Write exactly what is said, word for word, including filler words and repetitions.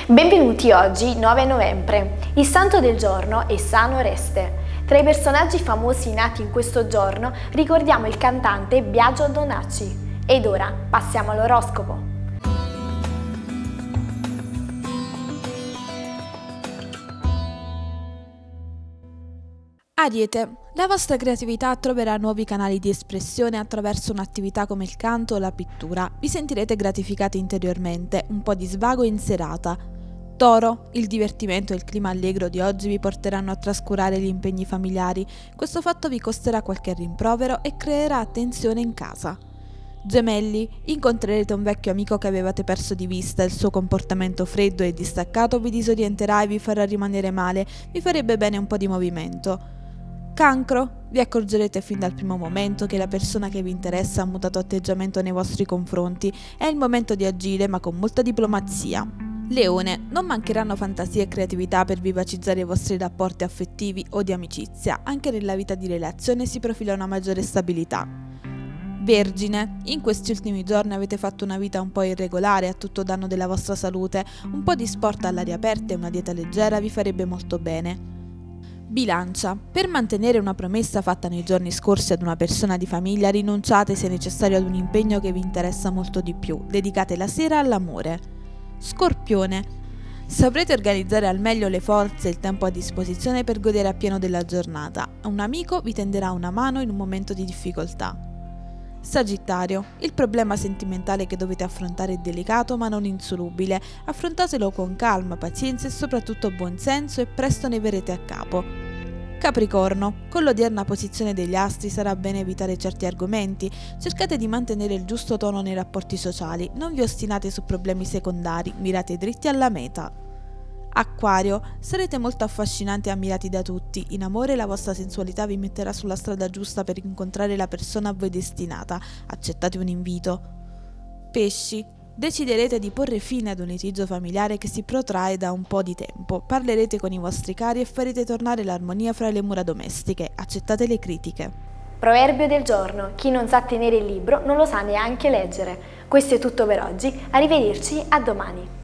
Benvenuti oggi, nove novembre. Il santo del giorno è San Oreste. Tra i personaggi famosi nati in questo giorno ricordiamo il cantante Biagio Donacci. Ed ora passiamo all'oroscopo. Ariete, la vostra creatività troverà nuovi canali di espressione attraverso un'attività come il canto o la pittura. Vi sentirete gratificati interiormente, un po' di svago in serata. Toro, il divertimento e il clima allegro di oggi vi porteranno a trascurare gli impegni familiari. Questo fatto vi costerà qualche rimprovero e creerà tensione in casa. Gemelli, incontrerete un vecchio amico che avevate perso di vista, il suo comportamento freddo e distaccato vi disorienterà e vi farà rimanere male, vi farebbe bene un po' di movimento. Cancro, vi accorgerete fin dal primo momento che la persona che vi interessa ha mutato atteggiamento nei vostri confronti, è il momento di agire ma con molta diplomazia. Leone, non mancheranno fantasia e creatività per vivacizzare i vostri rapporti affettivi o di amicizia, anche nella vita di relazione si profila una maggiore stabilità. Vergine, in questi ultimi giorni avete fatto una vita un po' irregolare a tutto danno della vostra salute, un po' di sport all'aria aperta e una dieta leggera vi farebbe molto bene. Bilancia, per mantenere una promessa fatta nei giorni scorsi ad una persona di famiglia rinunciate se necessario ad un impegno che vi interessa molto di più, dedicate la sera all'amore. Scorpione, saprete organizzare al meglio le forze e il tempo a disposizione per godere appieno della giornata, un amico vi tenderà una mano in un momento di difficoltà. Sagittario, il problema sentimentale che dovete affrontare è delicato ma non insolubile, affrontatelo con calma, pazienza e soprattutto buonsenso e presto ne verrete a capo. Capricorno, con l'odierna posizione degli astri sarà bene evitare certi argomenti, cercate di mantenere il giusto tono nei rapporti sociali, non vi ostinate su problemi secondari, mirate dritti alla meta. Acquario, sarete molto affascinanti e ammirati da tutti, in amore la vostra sensualità vi metterà sulla strada giusta per incontrare la persona a voi destinata, accettate un invito. Pesci, deciderete di porre fine ad un litigio familiare che si protrae da un po' di tempo, parlerete con i vostri cari e farete tornare l'armonia fra le mura domestiche, accettate le critiche. Proverbio del giorno: chi non sa tenere il libro non lo sa neanche leggere. Questo è tutto per oggi, arrivederci, a domani.